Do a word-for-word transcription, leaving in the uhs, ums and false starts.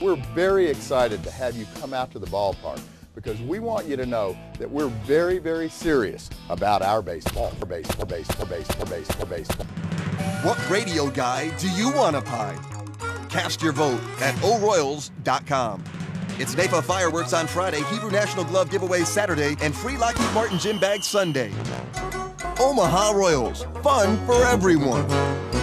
We're very excited to have you come out to the ballpark because we want you to know that we're very, very serious about our baseball, for baseball, baseball, baseball, baseball, baseball. What radio guy do you want to pie? Cast your vote at O Royals dot com. It's N A P A fireworks on Friday, Hebrew National Glove giveaway Saturday, and free Lockheed Martin gym bag Sunday. Omaha Royals, fun for everyone.